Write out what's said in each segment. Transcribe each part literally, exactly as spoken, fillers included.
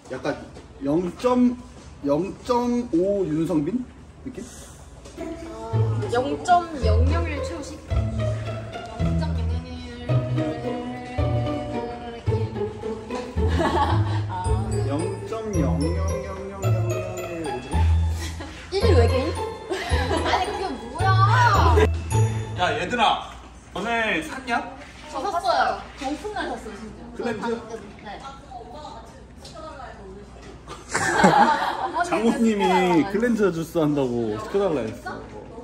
약간 영 점 오 윤성빈 느낌? 영 점 영영일 최우식? 영 점 영영일 영 점 영영영영영일 일 일 외계인? 아니 그게 뭐야? 야 얘들아, 오늘 샀냐? 저 샀어요. 저 오픈날 샀어요 진짜. 클렌즈? 네. 장모님이 클렌저 주스 한다고 시켜달라 했어.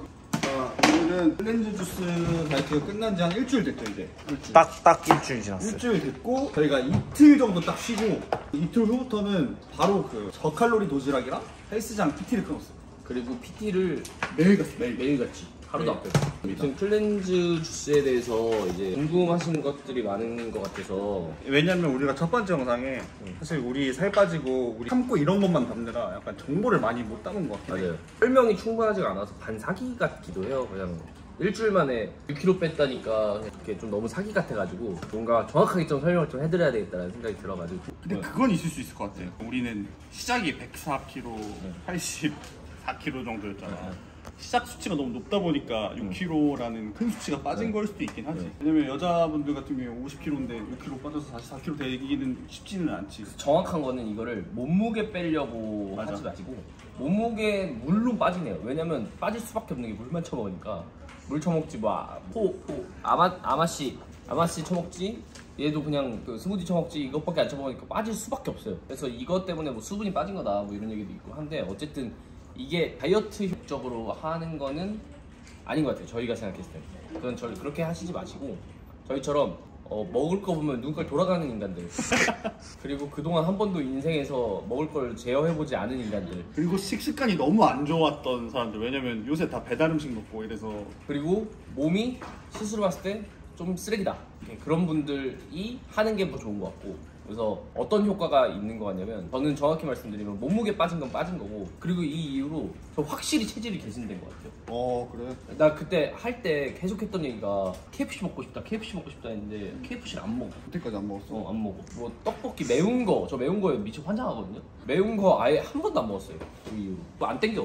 자, 오늘은 클렌저 주스 다이어트가 끝난 지 한 일주일 됐죠 이제. 일주일. 딱, 딱 일주일 지났어요. 일주일 됐고 저희가 이틀 정도 딱 쉬고 이틀 후부터는 바로 그 저칼로리 도시락이랑 헬스장 피티를 끊었어요. 그리고 피티를 매일 갔어 매일. 매일 갔지. 하루도 안 빼고. 아무튼 클렌즈 주스에 대해서 이제 궁금하신 것들이 많은 것 같아서. 왜냐면 우리가 첫 번째 영상에 사실 우리 살 빠지고 우리 참고 이런 것만 담느라 약간 정보를 많이 못 담은 것 같아요. 맞아요. 설명이 충분하지가 않아서 반사기 같기도 해요. 그냥 일주일 만에 육 킬로그램 뺐다니까 이렇게 좀 너무 사기 같아가지고 뭔가 정확하게 좀 설명을 좀 해드려야 되겠다는 생각이 들어가지고. 근데 그건 있을 수 있을 것 같아요. 우리는 시작이 백사 킬로그램, 팔십사 킬로그램 정도였잖아. 시작 수치가 너무 높다 보니까 육 킬로그램라는 큰 수치가 빠진 네. 걸 수도 있긴 하지. 네. 왜냐면 여자분들 같은 경우에 오십 킬로그램인데 육 킬로그램 빠져서 사십사 킬로그램 되기는 쉽지는 않지. 정확한 거는 이거를 몸무게 빼려고 맞아. 하지 마시고 몸무게 물로 빠지네요. 왜냐면 빠질 수밖에 없는 게 물만 처먹으니까. 물 처먹지 뭐 아, 포, 포 아마 아마씨 아마씨 처먹지. 얘도 그냥 그 스무디 처먹지 이것밖에 안 처먹으니까 빠질 수밖에 없어요. 그래서 이것 때문에 뭐 수분이 빠진 거다 뭐 이런 얘기도 있고 한데 어쨌든 이게 다이어트 목적으로 하는 거는 아닌 것 같아요. 저희가 생각했을 때. 그건 저 그렇게 하시지 마시고 저희처럼 어, 먹을 거 보면 눈깔 돌아가는 인간들 그리고 그동안 한 번도 인생에서 먹을 걸 제어해보지 않은 인간들 그리고 식습관이 너무 안 좋았던 사람들. 왜냐면 요새 다 배달 음식 먹고 이래서. 그리고 몸이 스스로 봤을 때 좀 쓰레기다 그런 분들이 하는 게 더 좋은 것 같고 그래서 어떤 효과가 있는 것 같냐면 저는 정확히 말씀드리면 몸무게 빠진 건 빠진 거고 그리고 이 이후로 저 확실히 체질이 개선된 것 같아요. 어 그래? 나 그때 할 때 계속 했던 얘기가 케이에프씨 먹고 싶다 케이에프씨 먹고 싶다 했는데 케이에프씨를 안 먹어. 그때까지 안 먹었어? 어, 안 먹어. 뭐 떡볶이 매운 거, 저 매운 거에 미쳐 환장하거든요. 매운 거 아예 한 번도 안 먹었어요. 그 이후로. 뭐 안 땡겨.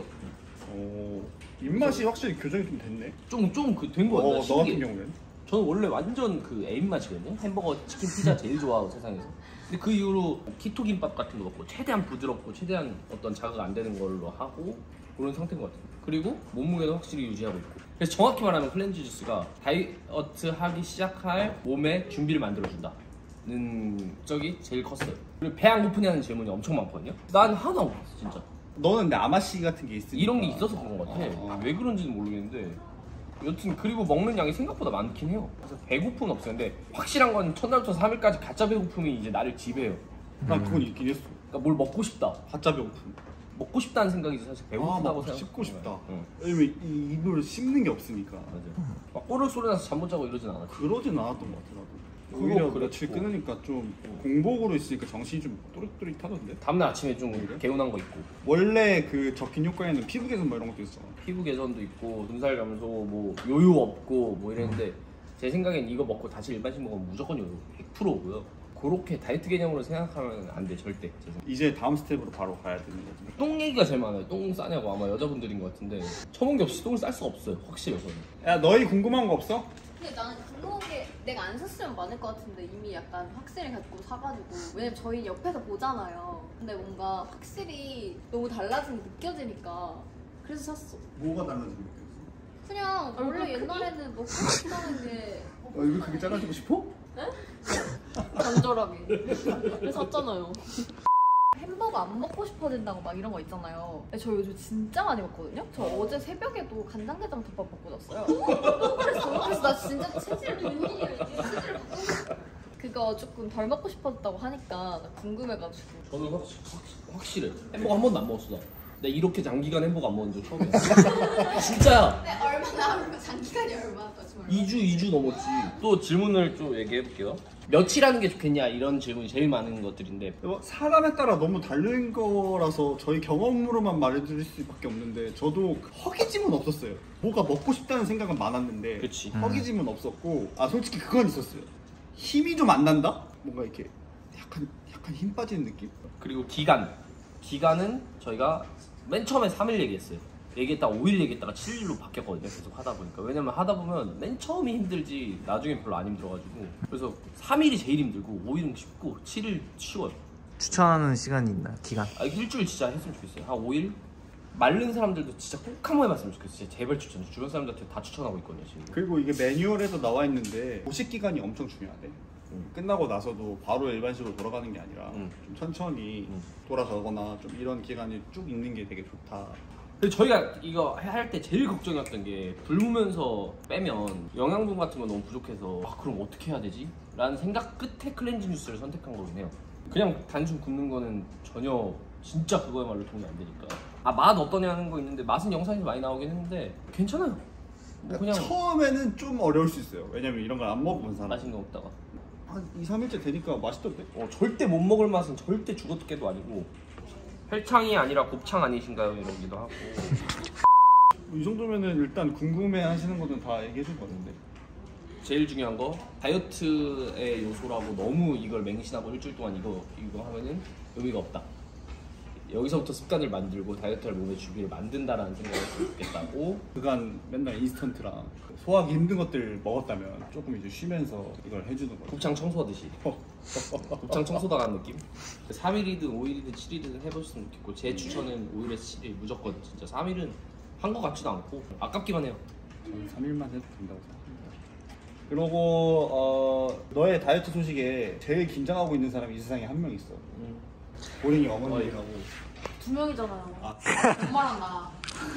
오, 입맛이 확실히 교정이 좀 됐네. 좀 좀 그 된 거 같아요. 어, 너 같은 경우에는? 저는 원래 완전 그 애입맛이거든요. 햄버거, 치킨, 피자 제일 좋아하고 세상에서. 근데 그 이후로 키토 김밥 같은 거 먹고 최대한 부드럽고 최대한 어떤 자극 안 되는 걸로 하고 그런 상태인 것 같아요. 그리고 몸무게도 확실히 유지하고 있고. 그래서 정확히 말하면 클렌즈 주스가 다이어트 하기 시작할 몸의 준비를 만들어준다. 는 적이 제일 컸어요. 그리고 배 안 고프냐는 질문이 엄청 많거든요. 난 하나도 안 고팠어 진짜. 너는 근데 아마씨 같은 게 있으니까. 이런 게 있어서 그런 것 같아. 아. 왜 그런지는 모르겠는데 여튼 그리고 먹는 양이 생각보다 많긴 해요. 그래서 배고픔은 없어요. 근데 확실한 건 첫날부터 삼 일까지 가짜 배고픔이 이제 나를 지배해요. 난 그건 있긴 했어. 그러니까 뭘 먹고 싶다. 가짜 배고픔. 먹고 싶다는 생각이 사실 배고프다고 아, 생각. 씹고 싶다. 응. 왜냐면 이 입을 씹는 게 없으니까. 맞아. 막 꼬르 소리 나서 잠 못 자고 이러진 않았지. 그러진 않았던 것 같아 나도. 오히려 그거 며칠 그랬고. 끊으니까 좀 공복으로 있으니까 정신이 좀 또릿또릿하던데. 다음날 아침에 좀 개운한 거 있고 원래 그 적힌 효과에는 피부 개선 뭐 이런 것도 있어. 피부 개선도 있고 눈살 감소 뭐 요요 없고 뭐 이랬는데 제 생각엔 이거 먹고 다시 일반식 먹으면 무조건 요요 백 퍼센트고요. 그렇게 다이어트 개념으로 생각하면 안 돼 절대. 제 생각. 이제 다음 스텝으로 바로 가야 되는 거지. 똥 얘기가 제일 많아요. 똥 싸냐고 아마 여자분들인 것 같은데 처먹은 게 없이 똥을 쌀 수가 없어요. 확실해요 저는. 야 너희 궁금한 거 없어? 근데 나는 궁금한 게 내가 안 샀으면 많을 것 같은데 이미 약간 확실히 갖고 사가지고 왜냐면 저희 옆에서 보잖아요. 근데 뭔가 확실히 너무 달라진 게 느껴지니까 그래서 샀어. 뭐가 달라지는 그냥 원래 옛날에는 먹고 싶다는 게 거야? 얼굴 크게 작아지고 싶어? 간절하게 그래서 샀잖아요. 햄버거 안 먹고 싶어진다고 막 이런 거 있잖아요. 근데 저 요즘 진짜 많이 먹거든요. 저 어제 새벽에도 간장게장 덮밥 먹고 잤어요. 그래서, 그래서 나 진짜 체질 체질을 바꾸고 그거 조금 덜 먹고 싶어졌다고 하니까 나 궁금해가지고. 저는 확, 확, 확실해. 햄버거 한 번도 안 먹었어 나. 내가 이렇게 장기간 햄버거 안 먹은 적 처음이야. 진짜야. 근데 얼마나 장기간이 얼마나 정말. 이 주, 이 주 넘었지. 또 질문을 좀 얘기해볼게요. 며칠 하는 게 좋겠냐 이런 질문이 제일 많은 것들인데 사람에 따라 너무 다른 거라서 저희 경험으로만 말해드릴 수밖에 없는데 저도 허기짐은 없었어요. 뭐가 먹고 싶다는 생각은 많았는데 그치. 허기짐은 없었고 아 솔직히 그건 있었어요. 힘이 좀 안 난다? 뭔가 이렇게 약간 약간 힘 빠지는 느낌? 그리고 기간 기간은 저희가 맨 처음에 삼 일 얘기했어요. 얘기했다가 오 일 얘기했다가 칠 일로 바뀌었거든요. 계속 하다 보니까. 왜냐면 하다 보면 맨 처음이 힘들지 나중에 별로 안 힘들어가지고. 그래서 삼 일이 제일 힘들고 오 일은 쉽고 칠 일 쉬워요. 추천하는 시간이 있나요? 기간? 아, 일주일 진짜 했으면 좋겠어요. 한 오 일? 마른 사람들도 진짜 꼭 한 번 해봤으면 좋겠어요. 진짜 제발 추천. 주변 사람들한테 다 추천하고 있거든요 지금. 그리고 이게 매뉴얼에도 나와 있는데 보식 기간이 엄청 중요하대. 음. 끝나고 나서도 바로 일반식으로 돌아가는 게 아니라 음. 좀 천천히 음. 돌아가거나 좀 이런 기간이 쭉 있는 게 되게 좋다. 근데 저희가 이거 할 때 제일 걱정이었던 게 굶으면서 빼면 영양분 같은 거 너무 부족해서 아 그럼 어떻게 해야 되지? 라는 생각 끝에 클렌징 주스를 선택한 거긴 해요. 그냥 단순 굶는 거는 전혀 진짜 그거야말로 도움이 안 되니까. 아 맛 어떠냐는 거 있는데 맛은 영상에서 많이 나오긴 했는데 괜찮아요. 뭐 그냥 처음에는 좀 어려울 수 있어요. 왜냐면 이런 걸 안 먹어본 사람. 맛있는 거 먹다가 한 이, 삼 일째 되니까 맛있던데? 어, 절대 못 먹을 맛은 절대 죽어도 깨도 아니고 혈창이 아니라 곱창 아니신가요? 이러기도 하고. 이 정도면은 일단 궁금해 하시는 거는 다 얘기해 줄 거는데. 제일 중요한 거 다이어트의 요소라고 너무 이걸 맹신하고 일주일 동안 이거 이거 하면은 의미가 없다. 여기서부터 습관을 만들고 다이어트를 몸의 주기를 만든다라는 생각을 했으면 좋겠다고. 그간 맨날 인스턴트랑 소화하기 힘든 것들 먹었다면 조금 이제 쉬면서 이걸 해주는 거예요. 곱창 청소하듯이 곱창 청소 당한 느낌? 삼 일이든 오 일이든 칠 일이든 해보셨으면 좋겠고 제 추천은 오 일에서 칠 일 무조건. 진짜 삼 일은 한 것 같지도 않고 아깝기만 해요. 저는 삼 일만 해도 된다고 생각합니다. 그리고 어, 너의 다이어트 소식에 제일 긴장하고 있는 사람이 이 세상에 한 명 있어. 음. 본인이 어머니라고. 두 명이잖아요. 아. 엄마랑 나.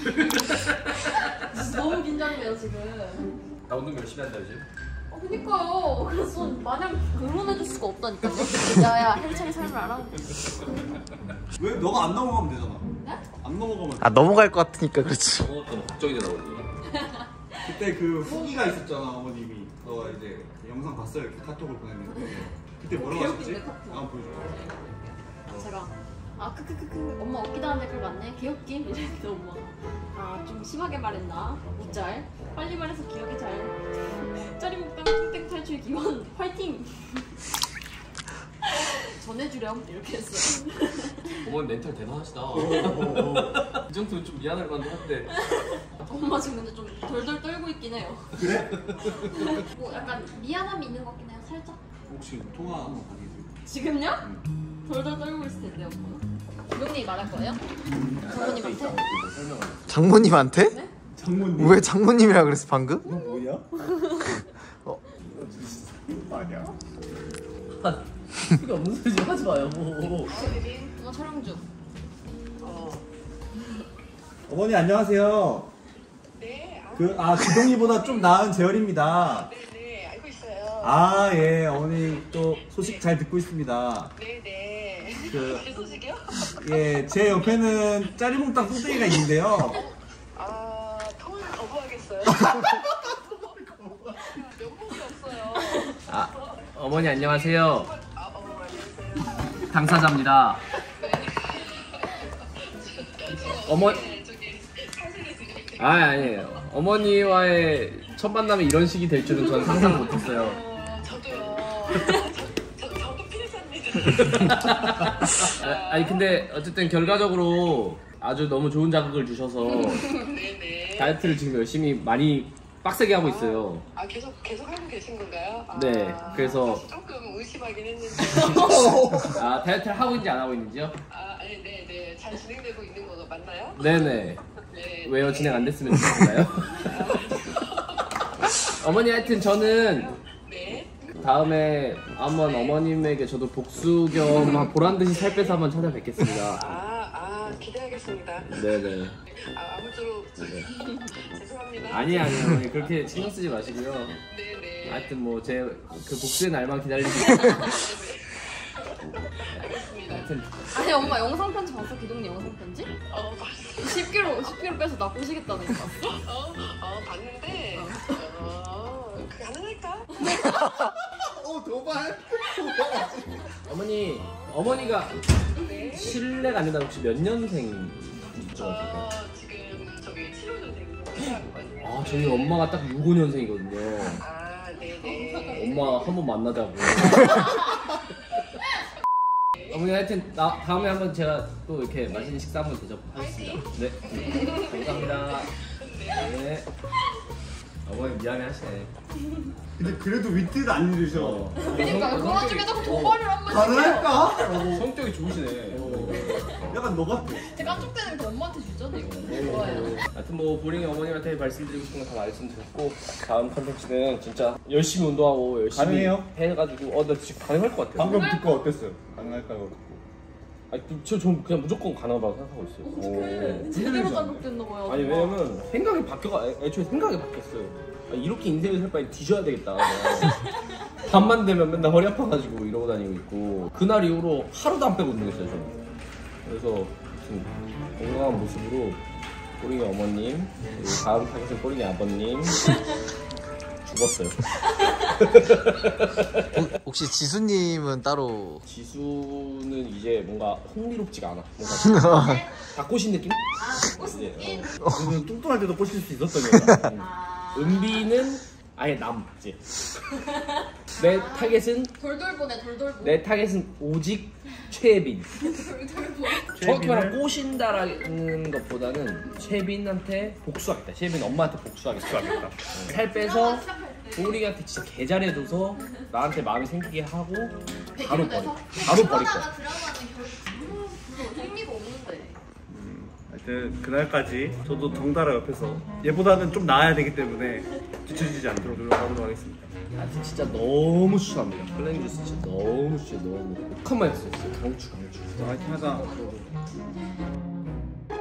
너무 긴장돼요 지금. 나 운동 열심히 한다 요즘. 어 그니까요. 그래서 마냥 결혼해줄 수가 없다니까요. 야야 헬창 삶을 알아. 왜 너가 안 넘어가면 되잖아. 네? 안 넘어가면. 아 넘어갈 것 같으니까 그렇지. 그것도 걱정이 되나 보지. 그때 그 후기가 있었잖아 어머님이. 너가 이제 영상 봤어요. 이렇게 카톡을 보냈는데. 그때 뭐라고 하셨지? 개웃긴데, 카톡. 아 보여줘. 제가 아 크크크크 엄마 웃기다는 댓글 맞네 개웃김 이랬는데 엄마 아 좀 심하게 말했나 웃잘 빨리 말해서 기억이 잘 짜리목당 뚱땡 탈출 기원 화이팅 전해주렴 이렇게 했어. 어머니 멘탈 대단하시다. 이 정도면 좀 미안할 만도 한데. 엄마 지금 근데 좀 덜덜 떨고 있긴 해요. 그래? 뭐 약간 미안함이 있는 것 같긴 해요 살짝. 혹시 통화 한번 가능해요? 지금요? 덜덜 떨고 있을 텐데 엄마. 부모님이 말할 거예요? 장모님한테? 장모님한테? 네? 장모님. 왜 장모님이라 그랬어 방금? 너 뭐냐? 어. 아니야. 이게 없는 소리 좀 하지 마요. 엄마 촬영 중. 어머니 안녕하세요. 네, 아, 그 아 기동이보다 좀 나은 재열입니다. 네, 네, 알고 있어요. 아 예, 어머니 또 소식 잘 듣고 있습니다. 네, 네. 그- 제 소식이요? 예, 제 옆에는 짜리몽땅 뚱땡이가 있는데요. 아, 통화를 거부하겠어요. 면목이 없어요. 아 어머니 안녕하세요. 아, 어, 안녕하세요. 당사자입니다. 어머 네, 저기 사진을 드릴게요. 아 아니에요. 어머니와의 첫 만남이 이런 식이 될 줄은 전 상상 못했어요. 어, 저도요. 저, 저, 저도 필사입니다. 아, 아니 근데 어쨌든 결과적으로 아주 너무 좋은 자극을 주셔서 네네. 다이어트를 지금 열심히 많이 빡세게 하고 있어요. 아, 계속, 계속 하고 계신 건가요? 아, 네, 그래서- 사실 조금 의심하긴 했는데. 아 다이어트를 하고 있는지 안 하고 있는지요? 아, 아니, 네네. 잘 진행되고 있는 거 맞나요? 네네. 네. 왜요? 진행 안 됐으면 좋겠나요? 어머니 하여튼 저는 네. 다음에 한번 어머님에게 저도 복수 겸 보란듯이 살 빼서 한번 찾아뵙겠습니다. 아, 아, 기대하겠습니다. 네네. 아, 아무쪼록 죄송합니다. 아니 아니요 어머니 그렇게 신경 쓰지 마시고요. 네네. 하여튼 뭐 제 그 복수의 날만 기다리고 알겠습니다. 하여튼 아니 엄마 영상 편지 봤어? 기동님 영상 편지? 어, 봤어. 십 킬로그램 십 킬로그램 빼서 나 꼬시겠다는 거 봤어? 어, 어, 봤는데, 어, 그 가능할까? 어 도발. 어머니 어머니가 네. 실례가 안 된다면 혹시 몇 년생 여쭤봐도 어, 될까요? 지금 저기 칠 호년생이거든요. 아 저희 엄마가 딱 육오 년생이거든요. 아, 네네. 엄마 한 번 만나자고. 어머니 하여튼 나, 다음에 한번 제가 또 이렇게 맛있는 식사 한번 대접하겠습니다. 네. 감사합니다. 네. 어머니 미안해 하시네. 근데 그래도 윗뜻 안 잃으셔. 어. 그러니까 그 와중에 자꾸 도발을 한 번씩. 가능할까? 라고. 성격이 좋으시네. 약간 너 같아. 제가 깜짝대는 거 엄마한테 주잖아요. 이거. 좋아요. 하여튼 뭐 보링이 어머님한테 말씀드리고 싶은 거 다 말씀드렸고 다음 컨텐츠는 진짜 열심히 운동하고 열심히 가능해요? 해가지고 어 나 진짜 가능할 것 같아요. 방금 듣고 어땠어요? 가능할까요? 아니 저, 전 그냥 무조건 가능하다고 생각하고 있어요. 어떡해. 제대로 감독됐나 봐요. 아니 왜냐면 생각이 바뀌어 애- 애초에 생각이 바뀌었어요. 아, 이렇게 인생을 살 바에 뒤져야 되겠다. 밤만 되면 맨날 허리 아파가지고 이러고 다니고 있고 그날 이후로 하루도 안 빼고 운동했어요 저는. 그래서 지금 건강한 모습으로 꼬링이 어머님 그리고 다음 타겟은 꼬링이 아버님 죽었어요. 혹- 혹시 지수님은 따로 지수는 이제 뭔가 흥미롭지가 않아. 뭔가 다 꼬신 느낌? 이제, 어. 그러면 뚱뚱할 때도 꼬실 수 있었던 거야. 은비는 아예 남지. 내 타겟은 돌돌보네 돌돌보. 내 타겟은 오직 최빈. 돌돌보. 정확히 말하면 꼬신다라는 것보다는 최빈한테 복수하겠다. 최빈 엄마한테 복수하겠다. 살 빼서 우리한테 진짜 개 잘해줘서 나한테 마음이 생기게 하고 바로 버릴 거야. 바로 버릴 거야. 드라마는 결국 흥미가 없는데. 하여튼 그날까지 저도 덩달아 옆에서 얘보다는 좀 나아야 되기 때문에 뒤처지지 않도록 노력하도록 하겠습니다. 하여튼 진짜 너무 추천합니다. 플랜 주스 진짜 너무 추천 너무. 한 번 했어요. 강추 강추. 화이팅 하자.